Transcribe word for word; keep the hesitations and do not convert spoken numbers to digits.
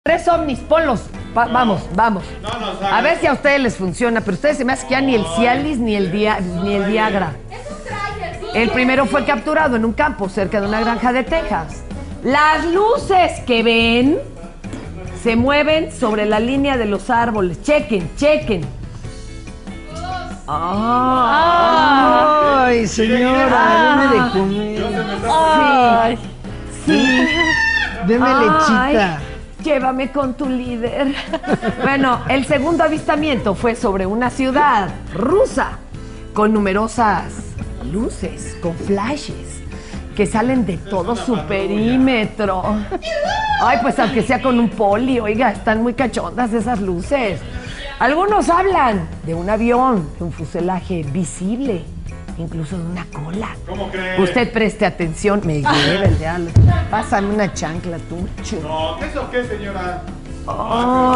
Tres ovnis, ponlos. Va, no, vamos, vamos. No, no, a ver si a ustedes les funciona, pero ustedes se me hace que ya ni el Cialis ni el, dia, ni el Viagra. El primero fue capturado en un campo cerca de una granja de Texas. Las luces que ven se mueven sobre la línea de los árboles. Chequen, chequen. Ah, ay, señora, deme de comer. Ay, sí. Deme Ay, lechita. Llévame con tu líder. Bueno, el segundo avistamiento fue sobre una ciudad rusa con numerosas luces, con flashes que salen de todo su perímetro. Ay, pues aunque sea con un poli, oiga, están muy cachondas esas luces. Algunos hablan de un avión, de un fuselaje visible, incluso de una cola. ¿Cómo crees? Usted preste atención, me lleva el diablo. Pásame una chancla, tú. No, ¿qué es o qué, señora? Ay.